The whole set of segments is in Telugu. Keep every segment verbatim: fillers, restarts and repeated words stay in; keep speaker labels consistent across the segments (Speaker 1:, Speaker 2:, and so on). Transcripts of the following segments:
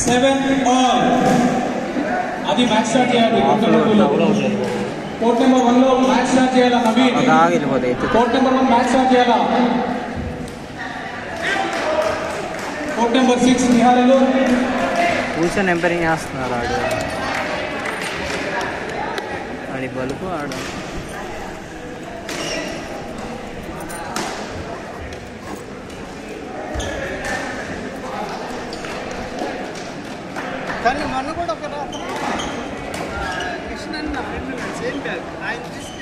Speaker 1: Seven all. అది మ్యాచ్ స్టార్ట్ చేయాలి. కోర్ట్ నెంబర్ వన్ లో మ్యాచ్ స్టార్ట్ చేయాలా Naveen? Court number one match start చేయాలా? కోర్ట్ నెంబర్ సిక్స్ నిహారులు
Speaker 2: కూర్చొని ఎంపరింగ్ చేస్తున్నారు. ఆడు ఆడి బలుపు ఆడు
Speaker 3: కానీ మొన్న కూడా ఒక కృష్ణ సేమ్ కాదు ఆయన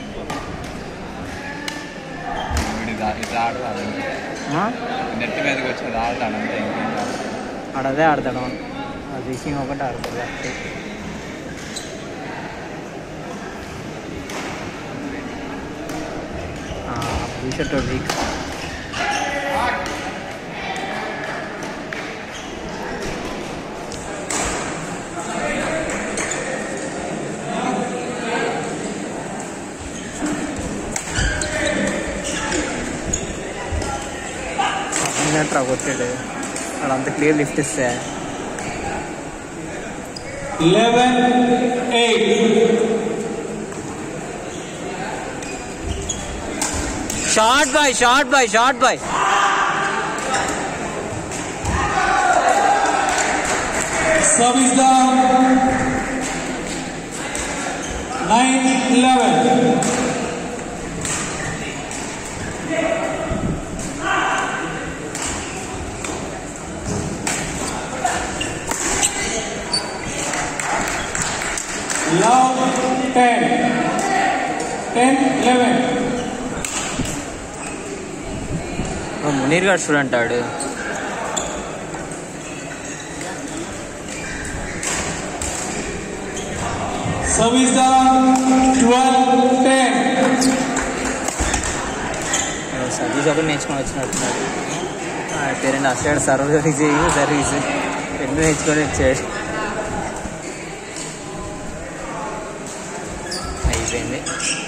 Speaker 3: తీసుకెళ్ళిపోవాలి.
Speaker 4: ఇట్లా ఆడతాడు నెట్ మీదకి వచ్చేది ఆడతాడు అంతే.
Speaker 2: ఆడదే ఆడతాడు. రిసీవ్ ఒకటి ఆడతాడు. టీషర్ట్ వీక్ ట్రా కొట్టాడు. అదంతా క్లియర్ లిఫ్ట్ ఇస్తే
Speaker 1: eleven eight.
Speaker 2: Short boy short boy short boy.
Speaker 1: Service down. Nine eleven. Love ten. ten eleven.
Speaker 2: Munir గారు స్టూడెంట్ ఆడు.
Speaker 1: Service down. twelve ten.
Speaker 2: Service ఒకటి నేర్చుకొని వచ్చినట్టున్నాడు. పేరెంట్ అసలు సర్వీస్ చేయి సర్వీస్ రెండు నేర్చుకొని వచ్చాడు. అయిపోయింది.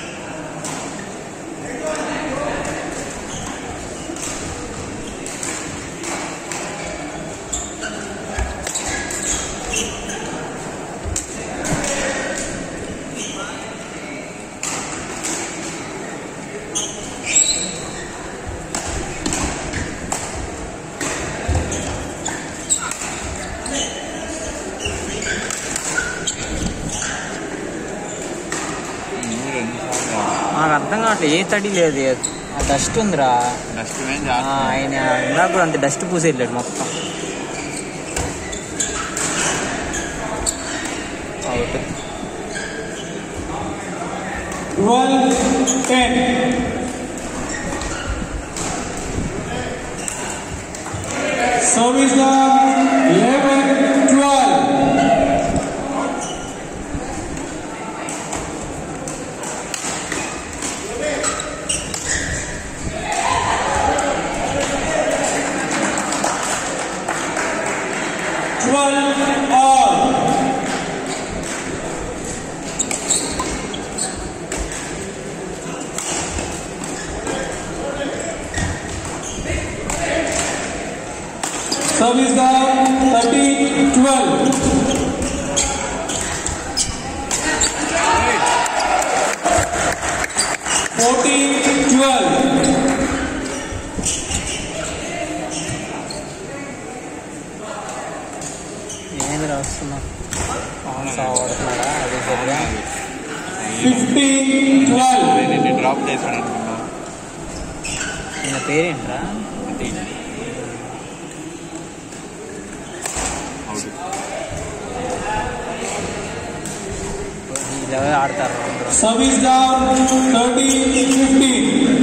Speaker 2: నాకు అర్థం కావట్లేదు. ఏ తడి లేదు. ఆ డస్ట్ ఉందిరా. ఆయన ఇందాక కూడా అంత డస్ట్ పూసేయట్లేదు మొత్తం. Out.
Speaker 1: Twelve ten. Service down. Eleven twelve. twelve all. Service down. thirteen twelve. fourteen twelve.
Speaker 2: ఏంది రాస్తున్నా సాగుతున్నాడా? అదే సరిగా
Speaker 1: fifteen twelve.
Speaker 4: డ్రాప్ చేశాను అనుకున్నా.
Speaker 2: ఈయన పేరేంట్రా? ఇలా ఆడతారు.
Speaker 1: Service down. thirteen fifteen.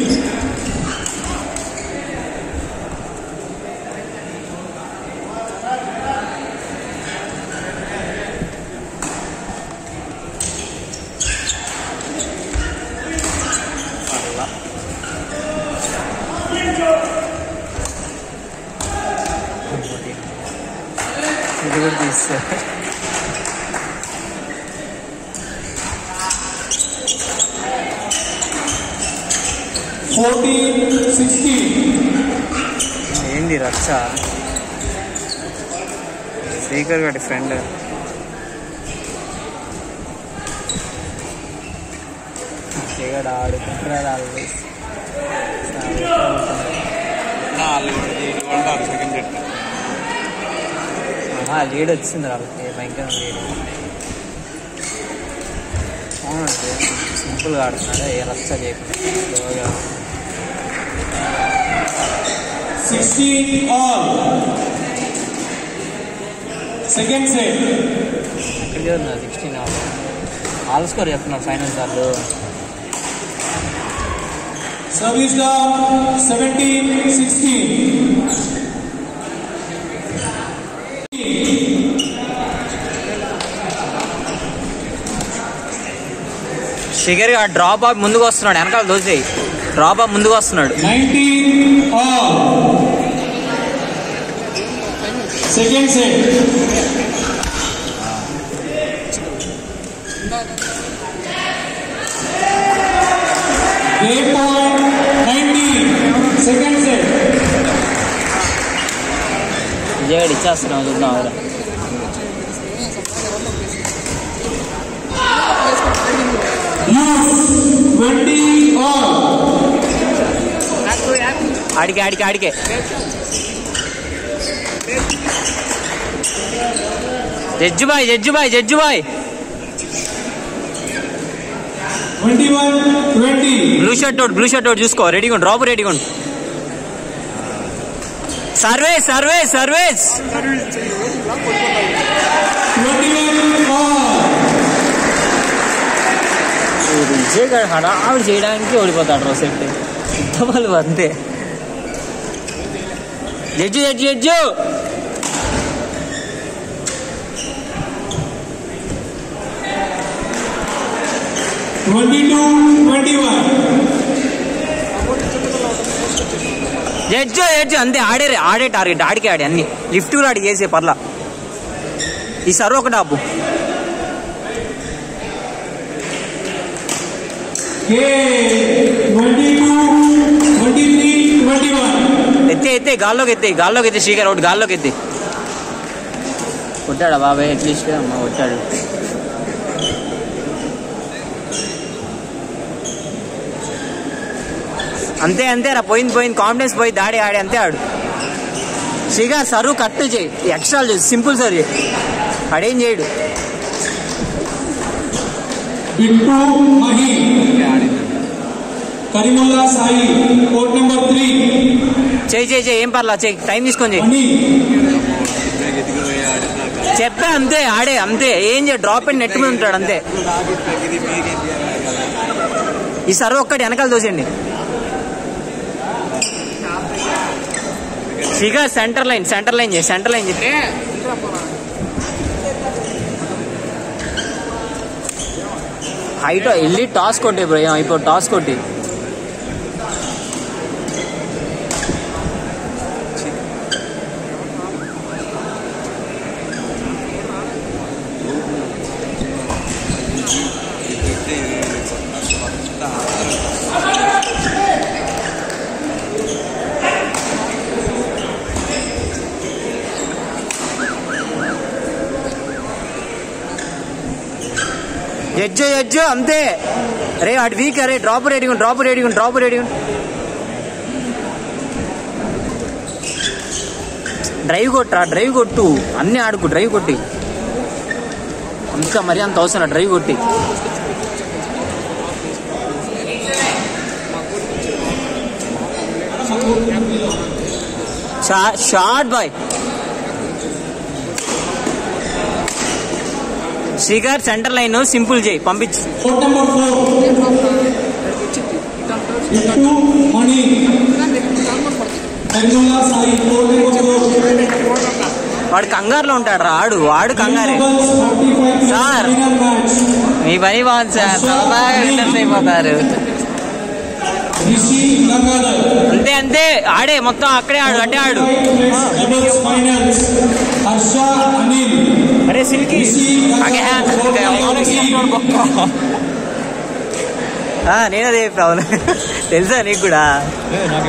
Speaker 2: ఇది కూడా తీస్తారు.
Speaker 1: fourteen sixteen.
Speaker 2: ఏంది రచ్చ? శ్రీకర్ గారి ఫ్రెండ్. శ్రీకర్ ఆడుకుంటున్నాడు. లీడ్ వచ్చింది వాళ్ళకి, భయంకరం లీడ్. అవునండి, సింపుల్గా ఆడుతున్నాడు, ఏ రచ్చ చేయకుండా స్లోగా.
Speaker 1: Sixteen all second set.
Speaker 2: ఎక్కడ చదువుతున్నారు సిక్స్టీన్ ఆల్? ఆల్ స్కోర్ చెప్తున్నారు ఫైనల్ సార్లు.
Speaker 1: Service seventeen sixteen.
Speaker 2: శిఖర్ గా డ్రాప్ ఆఫ్ ముందుకు వస్తున్నాడు, వెనకాల దోసేయి. డ్రాప్ ఆఫ్ ముందుకు వస్తున్నాడు.
Speaker 1: Nineteen all second set. Eight point nineteen second set.
Speaker 2: Vijay ఇచ్చేస్తున్నాం, చూద్దాం. అవరా
Speaker 1: ట్వంటీ ఆల్.
Speaker 2: ఆడికే ఆడికే ఆడికే judge boy judge boy judge boy.
Speaker 1: Twenty one twenty.
Speaker 2: Blue shirt out blue shirt out చూసుకో. రెడీగా ఉండు, డ్రాప్ రెడీగా ఉండు. Serves serves serves.
Speaker 1: Twenty one all.
Speaker 2: Vijay గారు హడావిడి చేయడానికి ఓడిపోతాడు రో సెట్. వాళ్ళు అంతే. Judge judge judge.
Speaker 1: Twenty two twenty one.
Speaker 2: Judge judge అంతే. ఆడే ఆడే టార్గెట్, ఆడికే ఆడే అన్ని. లిఫ్ట్ కూడా ఆడికి వేసే పర్లా. ఈ సర్వ్ ఒకటి ఆపు. ఎత్తే ఎత్తే గాల్లోకి ఎత్తే గాల్లోకి ఎత్తే శ్రీకర్ ఒకటి గాల్లోకి ఎత్తే. కొట్టాడా బాబాయ్? అట్లీస్ట్ అమ్మ కొట్టాడు. అంతే అంతే రా, పోయింది పోయింది. కాన్ఫిడెన్స్ పోయింది. ఆడి ఆడి అంతే ఆడు. శ్రీకర్ సర్వ్ కట్ చేయి, ఎక్స్ట్రా చేయి, సింపుల్ సర్వ్ చేయి. ఆడేం చేయడు.
Speaker 1: Karimulla Sai court number three.
Speaker 2: చేయి చేయి చేయి, ఏం పర్లా చేయి, టైం తీసుకొని చేయి. చెప్పే అంతే, ఆడే అంతే. ఏం చేయ, డ్రాప్ అండ్ నెట్ మీద ఉంటాడు అంతే. ఈ సర్వ్ ఒక్కటి వెనకాల దోసేయండి. Srikar centre line centre line చేయి, సెంటర్ లైన్ చేయి. హైట్ వెళ్ళి టాస్ కొట్టే బ్రో. ఇప్పుడు టాస్ కొట్టి జడ్జు జడ్జు అంతే. రే అటు వీక్. అరే drop ready drop ready drop ready. Drive కొట్టరా, డ్రైవ్ కొట్టు. అన్నీ ఆడుకు, డ్రైవ్ కొట్టి. ఇంకా మరి అంత అవసరం, డ్రైవ్ కొట్టి. Short boy. Srikar centre line simple చేయి, పంపించు. వాడు కంగారులో ఉంటాడు రా. ఆడు ఆడు కంగారే సార్. మీ పని బాగుంది సార్, చాలా రిటర్న్ అయిపోతారు. అంతే అంతే, ఆడే మొత్తం. అక్కడే ఆడు, అట్టే ఆడు. అరే సిల్కి నేనదే చెప్పాను, తెలుసా నీకు కూడా?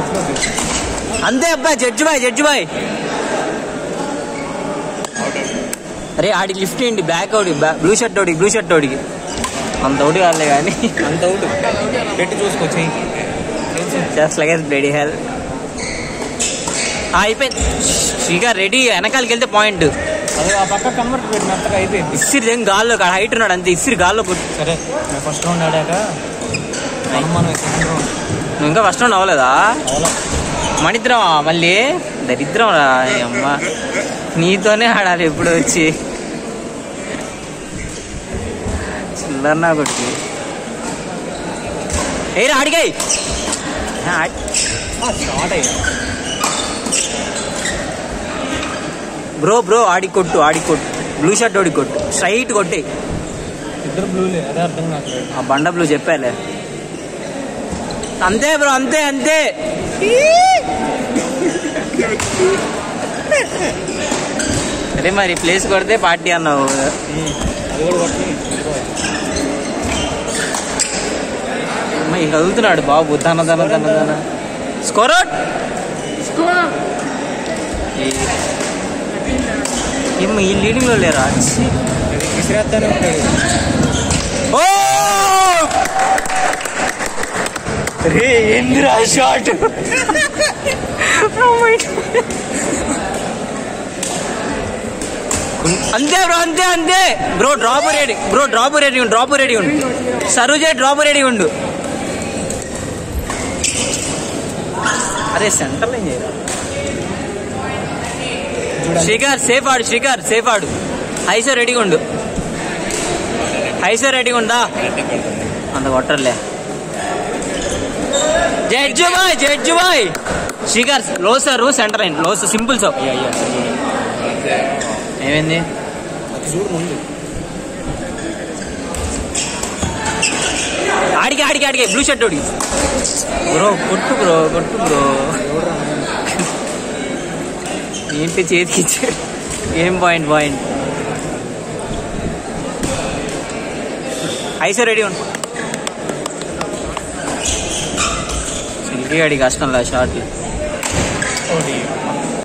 Speaker 2: అంతే అబ్బాయి. Judge boy judge boy. అరే ఆడికి లిఫ్ట్ ఏంటి బ్యాక్ అవుడి బ్లూ షర్ట్ ఓడికి బ్లూ షర్ట్ ఓడికి అంత ఒకటి కాదులే కానీ
Speaker 5: అంత ఒకటి పెట్టి చూసుకోవచ్చు
Speaker 2: జస్ట్ లైక్ రెడీ హెల్ అయిపోయింది శ్రీకార్ రెడీ వెనకాలకి వెళ్తే పాయింట్
Speaker 5: అదే ఆ పక్క కన్వర్ట్ పెట్టి మెత్తగా అయిపోయింది.
Speaker 2: ఇసిరి ఏం గాల్లో హైట్ ఉన్నాడు అంతే ఇసిరి గాల్లో కొట్టు.
Speaker 5: సరే నేను ఫస్ట్ రౌండ్ ఆడాక మనం సెకండ్ రౌండ్.
Speaker 2: నువ్వు ఇంకా ఫస్ట్ రౌండ్ అవ్వలేదా?
Speaker 5: అవునా
Speaker 2: మణిద్రం మళ్ళీ దరిద్రం రా అమ్మ నీతోనే ఆడాలి ఎప్పుడు వచ్చి చిల్లన్నా కొట్టి ఏ అడిగాయి
Speaker 5: స్టార్ట్ అయ్యా
Speaker 2: బ్రో బ్రో ఆడి కొట్టు ఆడి కొట్టు బ్లూ షర్ట్ ఓడి కొట్టు స్ట్రైట్ కొట్టే.
Speaker 5: ఇద్దరు బ్లూలే అదే అర్థం నాకు.
Speaker 2: ఆ బండ బ్లూ చెప్పాలే అంతే బ్రో అంతే అంతే. అరే మరి ప్లేస్ కొడితే పార్టీ అన్నావు.
Speaker 5: అది కూడా కొట్టి
Speaker 2: ఇక కదులుతున్నాడు బాబు ధన ధన ధన ధన స్కోర్ అవుట్. ఏమో ఈ లీడింగ్ లో లేరా?
Speaker 5: విసిరేస్తానే ఉంటాడు.
Speaker 2: ఓ రే ఏందిరా షాట్. అంతే బ్రో అంతే అంతే bro drop ready bro drop ready ఉండు డ్రాప్ రెడీ ఉండు సరుజే డ్రాప్ రెడీ ఉండు. అరే సెంటర్ ఏం చేయరా? శ్రీకార్ సేఫ్ ఆడు శ్రీకార్ సేఫ్ ఆడు. హైసో రెడీగా ఉండు హైసో రెడీగా ఉందా? అంత కొట్టర్లే judge boy judge boy. Srikar లో సార్ సెంటర్ అయింది లో సింపుల్ సో ఏమైంది
Speaker 5: చూడు ముందు
Speaker 2: ఆడికి ఆడికి ఆడికి బ్లూ షర్ట్ ఓడి బ్రో కొట్టు బ్రో కొట్టు బ్రో. ఏంటి చేతికి ఇచ్చాడు ఏం పాయింట్ పాయింట్. ఐసో రెడీ ఉండు. సిల్కీ అడిగి కష్టం లా షార్ట్.